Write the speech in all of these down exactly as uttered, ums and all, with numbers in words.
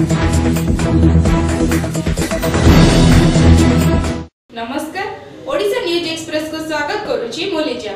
नमस्कार, Odisha news express को स्वागत करुछि मोलिजा।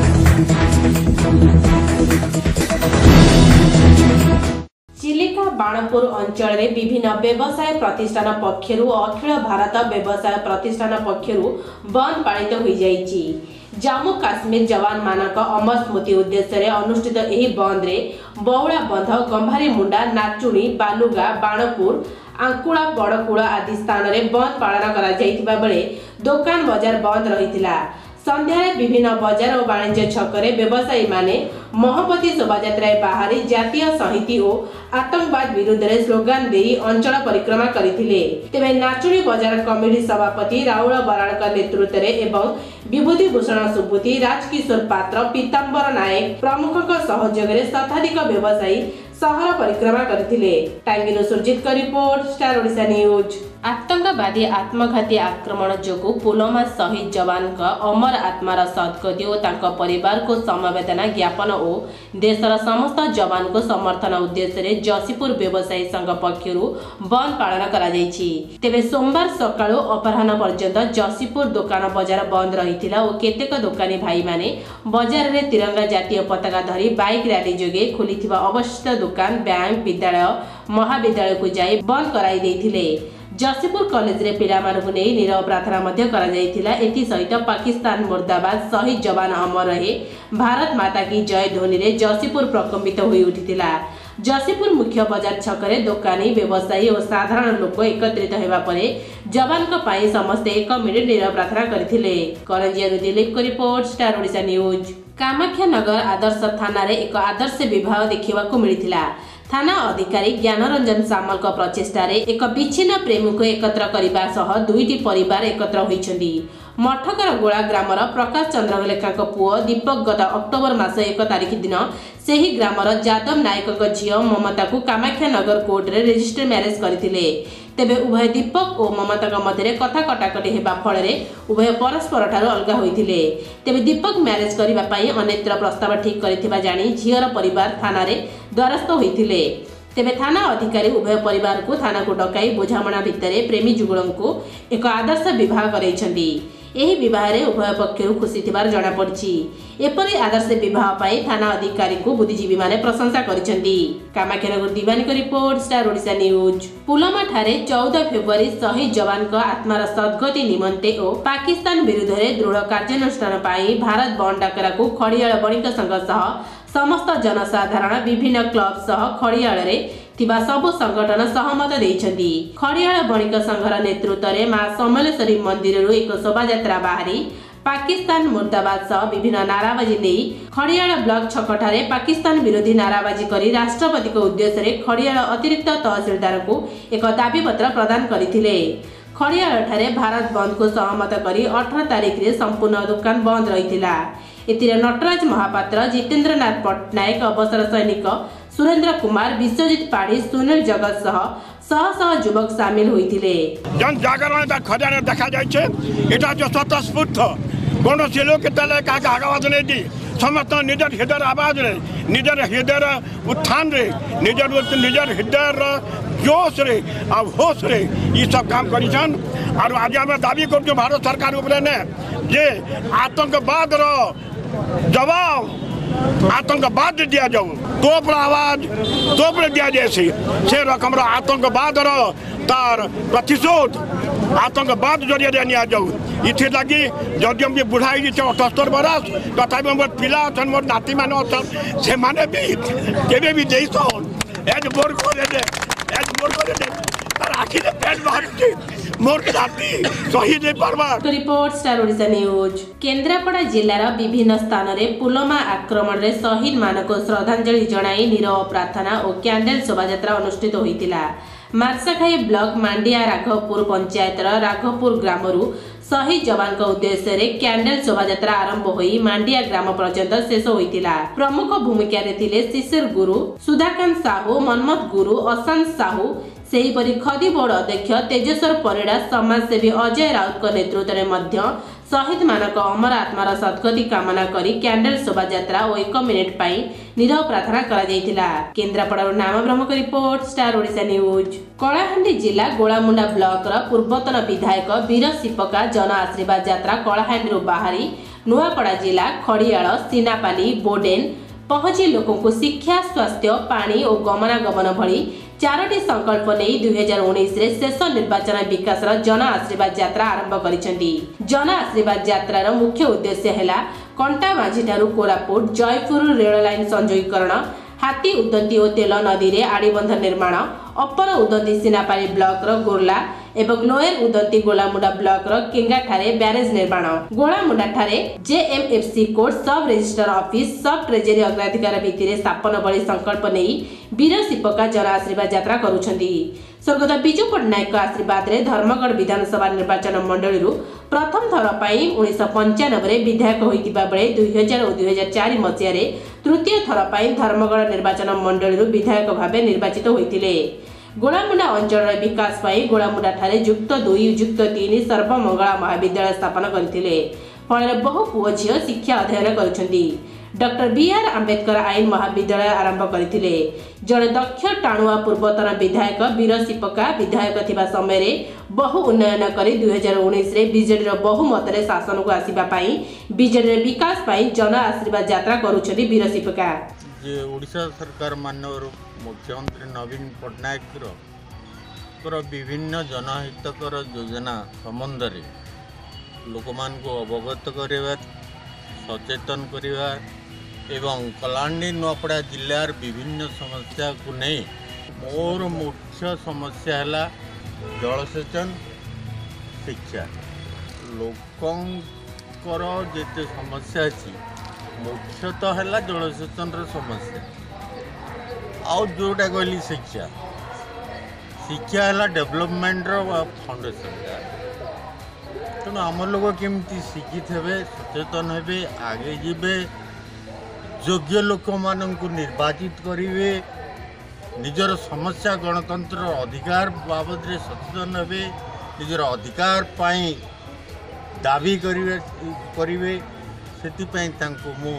चिलिका बाणपुर अंचल रे विभिन्न व्यवसाय प्रतिष्ठान पक्षरु अखिल भारत व्यवसाय प्रतिष्ठान पक्षरु बंद पालित होई जाईछि। जम्मू काश्मीर जवान मानक अमर स्मृति उद्देश्य रे अनुष्ठित एही बंद रे बौला बंध, गंभारी मुंडा, नाचुणी, बालुगा, बाणपुर, आंकुड़ा, बड़कुड़ा आदि स्थान रे बंद पालन करा जाइतिबा बेले दुकान बाजार बंद रहितिला। संध्यारे विभिन्न बजार और वाणिज्य छकरे व्यवसायी माने मोहम्मती शोभायात्रा बाहरी जातीय संहिता और आतंकवाद विरुद्ध रे स्लोगान देई अंचल परिक्रमा करिथिले। तेबे नाचुणी बजार कमिटी सभापति राहुल बराड़ नेतृत्व रे एवं विभूति भूषण सुबुति, राजकिशोर पात्र, पीतांबर नायक प्रमुखक सहयोग रे शताधिक व्यवसायी सहर परिक्रमा करथिले। टांगीरो सुरजित का रिपोर्ट, स्टार ओडिशा न्यूज। आतंकवादी आत्मघाती आक्रमण जोगु पुलवामा शहीद जवान का अमर आत्मार सद्गति और तांका परिवार को समवेदना ज्ञापन और देशर समस्त जवान को समर्थन उद्देश्य रे जसीपुर व्यवसायी संघ पक्षरु बंद पालन करा जायछि। तेबे सोमवार सकाळु अपराह्न पर्यंत जसीपुर दुकान बाजार बंद रहिथिला और केतेक दुकानी भाई माने बाजार रे तिरंगा जातीय पताका धरी बाइक रैली जोगे खोलिथिबा अवस्थित दुकान, बैंक, विद्यालय, महाविद्यालय को जाई बंद कराई देथिले। जसीपुर कॉलेज रे पिला मानकु नै नीरव प्रार्थना मध्य करा जायथिला। एथि सहित पाकिस्तान मुर्दाबाद, शहीद जवान अमर रहे, भारत माता की जय ध्वनि रे जसीपुर प्रकम्पित होई उठिथिला। जसीपुर मुख्य बाजार छकरे दुकानी, व्यवसायी और साधारण लोक एकत्रित हेबा परे जवान का पाई समस्त एक मिनिट नीरव प्रार्थना करथिले। करंजिया दिलीप को report, star Odisha news. Kamakhya Nagar आदर्श थाना रे एक आदर्श विवाह देखिबा को मिलिथिला। थाना अधिकारी ज्ञानरंजन सामल का प्रचेष्टा रे एक विच्छिन्न प्रेमी को एकत्र करिबा सह दुईटी परिवार एकत्र होइछन्ती। मठकर गोला ग्रामर प्रकाश चंद्रलेखा पुओ दीपक गत अक्टोबर मास एक तारिख दिन सेही ग्रामर जादव नायक झियो ममता को कामाख्या नगर कोर्ट रे रजिस्टर मैरेज करथिले। तेबे उभय दीपक और ममता मध्य कथा कटाकटी हेबा फल रे उभय परस्पर ठारू अलगा होइथिले। तेबे दीपक मैरेज करिबा पई अनेत्र प्रस्ताव ठीक करिथिबा जानी झियर परिवार थाना रे द्वारस्थ होइथिले। तेबे थाना अधिकारी उभय परिवार को थाना को डकाई बुझामणा भितरे प्रेमी जुगुल को एक आदर्श विवाह करैछन्ती। एही विवाह रे उभय पक्षरु खुशी थिबार जणा पड़छि। एपरि आदर्श विवाह पाई थाना अधिकारी को बुद्धिजीवी माने प्रशंसा करिसेंती। कामाख्यानगर दीवानी को report, star Odisha news. Pulwama ठारे चौदह फेब्रुआरी शहीद जवान का आत्मार सद्गति निमंते और पाकिस्तान विरुद्ध रे दृढ़ कार्यानुष्ठान पाई भारत बंद डाकरा को खड़ियाल बणिक संघ सह समस्त जनसाधारण विभिन्न क्लब सह खड़ियाल रे थिबा सबु संगठन सहमत देइछन्ती। खड़ियाल बणिक संघर नेतृत्व रे मां समलेश्वरी मंदिर रु एक शोभायात्रा बाहरी पाकिस्तान मुर्दाबाद सह विभिन्न नाराबाजी नै खड़ियाल ब्लॉक छकठारे पाकिस्तान विरोधी नाराबाजी करी राष्ट्रपति को उद्देश्य रे खड़ियाल अतिरिक्त तहसीलदार को एक दाबी पत्र प्रदान करिथिले। खड़ियाल ठारे भारत बंद को सहमत करी अठारह तारिख रे संपूर्ण दुकान बंद रहिथिला। एतिरे नटराज महापात्र, जितेंद्र नाथ पटनायक, अवसर सैनिक सुरेंद्र कुमार, विश्वजित पाढ़ी, सुनील जगत सह शह शह युवक सामिल होइथिले। जन जागरण खजाना देखा जाइछे एटा जो स्वतःस्फूर्त कोन से लोक तले का आवाज नै दी समस्त निजर हृदय आवाज रे निजर हृदय उत्थान रे निजर निजर हृदय जोश रे आ होश रे ई सब काम करिछन। और आज हम दाबी करछु भारत सरकार ऊपर ने जे आतंकवाद रो जवाब आतंकवाद दिया जाऊ तोप आवाज तोप दिया जाए से रकम आतंकवाद तार प्रतिशोध आतंकवाद जरिए निया जाऊ। इथे लगी जदि हम बुढ़ाई अठहत्तर बरस तथा मोर पिला अच्छन मोर नाती मान अच्छन से माने भी केबे भी देसन एज बोर करे दे एज बोर करे दे तार आखि दे पेट बाहर के मोर के नाती शहीद परवा। तो report, star Odisha news. Kendrapara जिल्लार विभिन्न स्थान रे पुलवामा आक्रमण रे शहीद मानक श्रद्धांजलि जणाई नीरव प्रार्थना और कैंडल शोभायात्रा अनुष्ठित होइतिला। मार्साखाई ब्लॉक मांडिया राघवपुर पंचायत राघवपुर ग्रामरू शहीद जवान का उद्देश्य रे कैंडल शोभायात्रा आरंभ होई मांडिया ग्राम पर्यंत शेष होइतिला। प्रमुख भूमिका रे थिले शिशिर गुरु, सुधाकांत साहू, मनमथ गुरु, अशांत साहू, सेहीपरि खदी बोर्ड अध्यक्ष तेजेश्वर परिड़ा, समाजसेवी अजय राउत नेतृत्व में शहीद मानक अमर आत्मार सद्गति कामना करी कैंडल शोभा यात्रा और एक मिनिट पाई नीरव प्रार्थना करा जायतिला। केन्द्रापड़ारू नाम ब्रह्मक report star Odisha news. Kalahandi जिला गोलामुंडा ब्लॉक रा पूर्वतन विधायक वीर सिपका जन आशीर्वाद यात्रा कलाहांडी बाहरी नुआपड़ा जिला खड़ियाल सीनापाली बोडेन पहुंची लोकों को शिक्षा स्वास्थ्य पानी और गमनागमन भली चारोटी संकल्प नहीं दुई हजार उन्नीस रे शेष निर्वाचन विकास जन आशीर्वाद यात्रा आरंभ करिसेंती। जन आशीर्वाद यात्रार मुख्य उद्देश्य है कंटा माझी ठारू कोरापुट जयपुर रेल लाइन संजोगीकरण हाथी उदंती और तेल नदी रे आड़ीबंध निर्माण अपर उदंती सीनापाली ब्लॉक रो गोरला एवं लोयर उदंती गोलामुंडा ब्लॉक रो केंगा ठारे ब्यारेज निर्माण गोलामुंडा ठारे JMFC court sub register office sub treasury अग्राधिकार भित्तिरे स्थापन भली संकल्प नहीं वीर सिपका जन आशीर्वाद यात्रा करुछंती। स्वर्गत विजु पट्टनायक आशीर्वाद रे धर्मगढ़ विधानसभा निर्वाचन मंडली प्रथम थर पाई उन्नीस पंचानबे विधायक होइतिबा बेले दुई हजार और दुई हजार चार मसीह रे तृतीय थर पाई धर्मगढ़ निर्वाचन मंडली विधायक भावे निर्वाचित होइतिले। गोलामुंडा अंचल विकास पाई गोलामुंडा ठारे युक्त दुई युक्त तीन सर्वमंगला महाविद्यालय स्थापन करथिले। फल बहु पुओ झियो शिक्षा अध्ययन करुछंती। डॉक्टर बी आर आंबेडकर आईन महाविद्यालय आरंभ करथिले। जड़े दक्ष टाणुआ पूर्वतन विधायक वीर सिपका विधायक थिबा समय रे बहु उन्नयन करी दुई हजार उन्नीस रे बीजेडी रो बहुमत रे शासन को आसीबा पाई बीजेडी रे विकास पाई जन आशीर्वाद यात्रा करुछथि वीर सिपका। जे ओडिशा सरकार माननीय मुख्यमंत्री नवीन पट्टनायक विभिन्न जनहितकर योजना संबंध रे लोकमान को अवगत करवा सचेतन करवा एवं कलाहांडी नुआपड़ा जिलार विभिन्न समस्या को नहीं मोर मुख्य समस्या है जलसेचन शिक्षा लोकंकर जेते समस्या अच्छी मुख्यतः है जलसेचन समस्या आउ जोटा कहली शिक्षा शिक्षा है डेवलपमेंट फाउंडेशन तेणु आम लोग केमती शिक्षित हे सचेतन हे आगे जीवे योग्य लोक मानू निर्वाचित करेंगे निजर समस्या गणतंत्र अधिकार बाबद रे सचेतन हे निजर अधिकार पाई दाबी करेंगे करेंगे से मु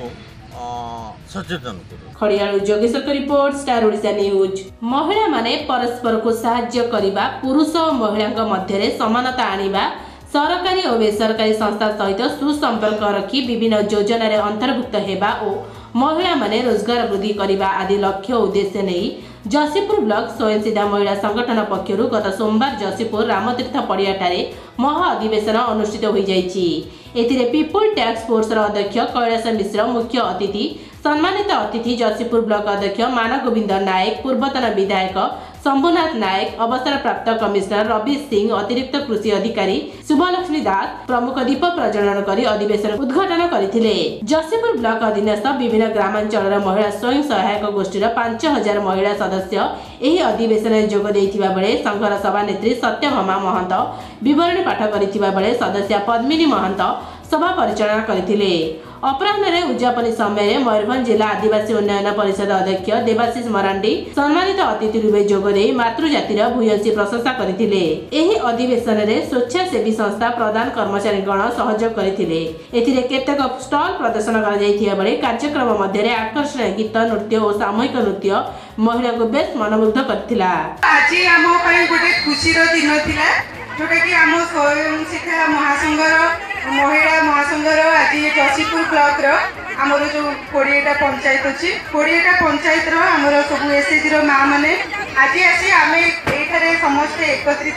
सचेतन करूँ। Khariar Jogeswar report star Odisha news. महिला माने परस्पर को सहाय्य करिबा पुरुष और महिला मध्य समानता आनिबा सरकारी और बेसरकारी संस्था सहित सुसंपर्क रखी विभिन्न योजना रे अंतर्भुक्त हेबा और महिला माने रोजगार वृद्धि करिबा आदि लक्ष्य उद्देश्य नहीं जसीपुर ब्लॉक स्वयं सिद्धा महिला संगठन पक्षरु गत सोमवार जसीपुर रामतीर्थ पड़िया ठारे महा अधिवेशन अनुष्ठित हो जाइछि। एथिरे पीपुल टैक्स फोर्स रा अध्यक्ष कैलाश मिश्र मुख्य अतिथि सम्मानित अतिथि जसीपुर ब्लॉक अध्यक्ष मानगोविंद नायक पूर्वतन विधायक शंभुनाथ नायक अवसर प्राप्त कमिश्नर रवि सिंह अतिरिक्त कृषि अधिकारी शुभलक्ष्मी दास प्रमुख दीप प्रज्वलन करी अधिवेशन उद्घाटन करथिले। जसीपुर ब्लॉक अधीनस्थ विभिन्न ग्रामांचल महिला स्वयं सहायक गोष्ठीर पांच हजार महिला सदस्य एही अधिवेशन में जोग देइथिबा बेले संघर सभानेत्री सत्यभामा महंत विवरणी पाठ करिथिबा बेले सदस्य पद्मिनी महंत सभा परिचालना करथिले। अपराह्न उद्यापन समय मयूरभंज जिला आदिवासी उन्नयन परिषद अध्यक्ष देवाशीष मरांडी सम्मानित अतिथि रूपे जोगदे मातृजातिर भूयसी प्रशंसा करथिले। एही अधिवेशन में स्वेच्छासेवी संस्था प्रधान कर्मचारी गण सहयोग करथिले। एथिरे केतेक स्टॉल प्रदर्शन करा जायथिया बेले कार्यक्रम मध्य आकर्षणीय गीत नृत्य और सामूहिक नृत्य महिला को बेस मनमुग्ध करथिला। आज आम गोटे खुशी दिन थिला जोटा कि आम स्वयं शिक्षा महासंघर महिला महासंघर आज जसीपुर ब्लॉक आमर जो कोड़ेटा पंचायत अच्छी कोड़ेटा पंचायत आमर सब एसएचजी माँ मैंने आज आसी आम ये समस्ते एकत्रित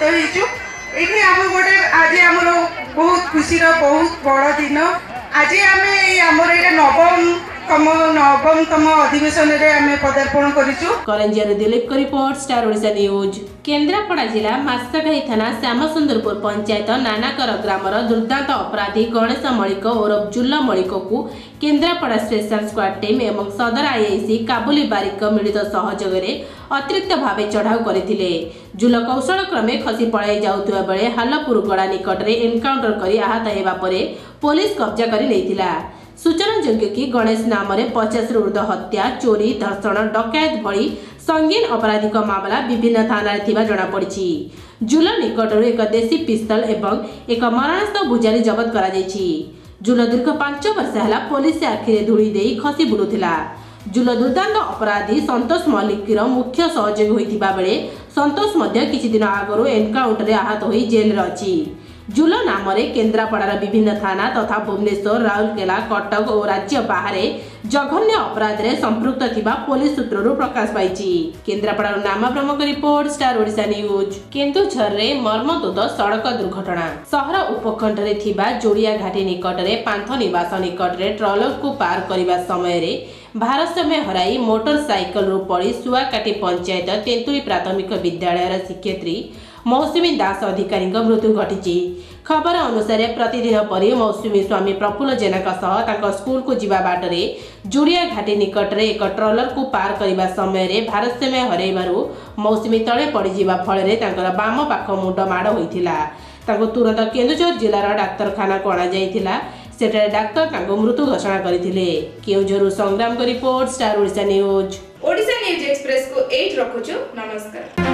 होती आम गोटे आज आमर बहुत खुशी बहुत बड़ दिन आज आम आमर ये नवम तम नवम तम अधिवेशन रे आमे पदार्पण करिछु। करंजिया दिलीप को report star Odisha news. Kendrapara जिला मास्काघाई थाना श्यामसुंदरपुर पंचायत नानाकर ग्रामर दुर्दांत अपराधी गणेश मलिक और जुल्ल मलिक को केन्द्रापड़ा स्पेशल स्क्वाड टीम एवं सदर आईआईसी काबुली बारिक मिलित सहयोग अतिरिक्त भावे चढ़ाऊ करथिले। जुल्ल कौशल क्रमे खसी पळाई जाउथबा बेले हालपुर गड़ा निकट रे एनकाउंटर करी आहत हेबा परे पुलिस कब्जा करी लेथिला। सूचना योग्य कि गणेश नाम पचास ऊर्ध्व हत्या चोरी धर्षण डकायत भली संगीन अपराधिक मामला विभिन्न थाना जना पड़ी। जुल निकट एक देशी पिस्तल एवं एक मरणास्त्र भुजाली जबत करा जायछि। जुल दीर्घ पांच वर्ष है पुलिस आखिरे धूली दे खसी बुलुथिला। जुल दुर्दांत अपराधी संतोष मल्लिक मुख्य सहयोगी होइथिबा बेले संतोष मध्य किछि दिन आगरो एनकाउंटर आहत होई जेल रे अछि। जुल नाम केन्द्रापड़ार विभिन्न थाना तथा भुवनेश्वर, राउरकेला, कटक और राज्य बाहर जघन्य अपराध में संपृक्त थिबा पुलिस सूत्ररू प्रकाश पाइछि। केन्द्रापड़ार नाम प्रमुख report star Odisha news. Keonjhar रे मर्मतुद सड़क दुर्घटना। शहर उपखंड रे थिबा जोड़िया घाटी निकट रे पांथ निवास निकट रे ट्रलर को पार करने समय रे भारसाम्य हराई मोटरसाइकल रू पड़ी सुआकाटी पंचायत तेंतुली प्राथमिक विद्यालय शिक्षयित्री मौसुमी दास अधिकारी मृत्यु घटी। खबर अनुसार प्रतिदिन परी मौसुमी स्वामी प्रफुल्ल जेना स्कूल को जीवा बाटरे जोड़िया घाटी निकट रे एक ट्रलर को पार करने समय रे भारसाम्य हराइबारु मौसुमी तले पड़ीजिबा फଳରେ तांकर बाम पाख मुंड माड़ होइथिला। तांको तुरंत केन्दुझर जिलार डाक्तरखाना को अणा जाइथिला। सेठारे डाक्तर तांको मृत्यु घोषणा करथिले। केन्दुझरु संग्राम को report star Odisha news. Odisha news express को एट रखुछु। नमस्कार।